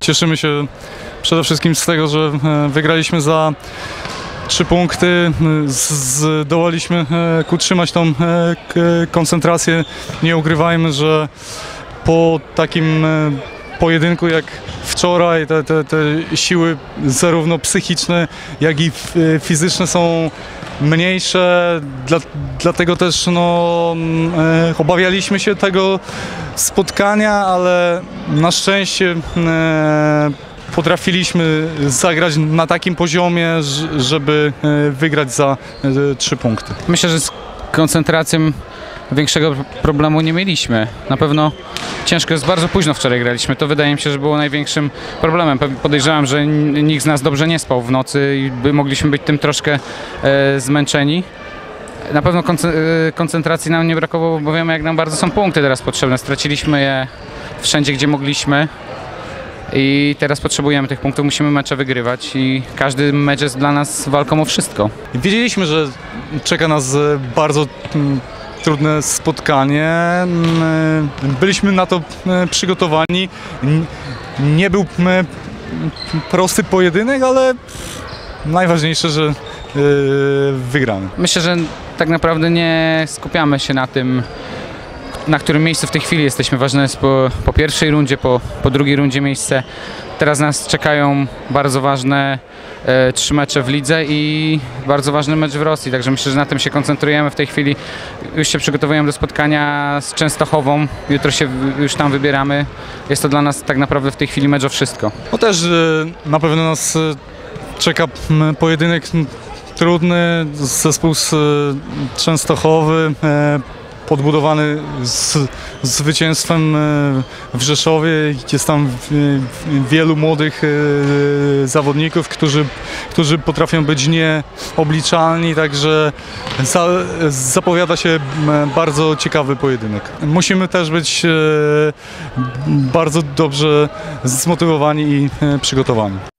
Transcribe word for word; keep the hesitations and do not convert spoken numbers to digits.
cieszymy się przede wszystkim z tego, że wygraliśmy za trzy punkty, zdołaliśmy utrzymać tą koncentrację. Nie ukrywajmy, że po takim pojedynku jak wczoraj te, te, te siły zarówno psychiczne, jak i fizyczne są mniejsze, dla, dlatego też no, e, obawialiśmy się tego spotkania, ale na szczęście e, potrafiliśmy zagrać na takim poziomie, żeby wygrać za e, trzy punkty. Myślę, że z koncentracją większego problemu nie mieliśmy. Na pewno ciężko jest, bardzo późno wczoraj graliśmy. To wydaje mi się, że było największym problemem. Podejrzewam, że nikt z nas dobrze nie spał w nocy i by mogliśmy być tym troszkę e, zmęczeni. Na pewno koncentracji nam nie brakowało, bo wiemy, jak nam bardzo są punkty teraz potrzebne. Straciliśmy je wszędzie, gdzie mogliśmy. I teraz potrzebujemy tych punktów, musimy mecze wygrywać i każdy mecz jest dla nas walką o wszystko. Wiedzieliśmy, że czeka nas bardzo trudne spotkanie. Byliśmy na to przygotowani. Nie był prosty pojedynek, ale najważniejsze, że wygramy. Myślę, że tak naprawdę nie skupiamy się na tym, na którym miejscu w tej chwili jesteśmy. Ważne jest po, po pierwszej rundzie, po, po drugiej rundzie miejsce. Teraz nas czekają bardzo ważne e, trzy mecze w lidze i bardzo ważny mecz w Rosji, także myślę, że na tym się koncentrujemy w tej chwili. Już się przygotowujemy do spotkania z Częstochową, jutro się już tam wybieramy. Jest to dla nas tak naprawdę w tej chwili mecz o wszystko. No też e, na pewno nas czeka pojedynek trudny, zespół z Częstochowy, e, podbudowany z, zwycięstwem w Rzeszowie. Jest tam wielu młodych zawodników, którzy, którzy potrafią być nieobliczalni, także za, zapowiada się bardzo ciekawy pojedynek. Musimy też być bardzo dobrze zmotywowani i przygotowani.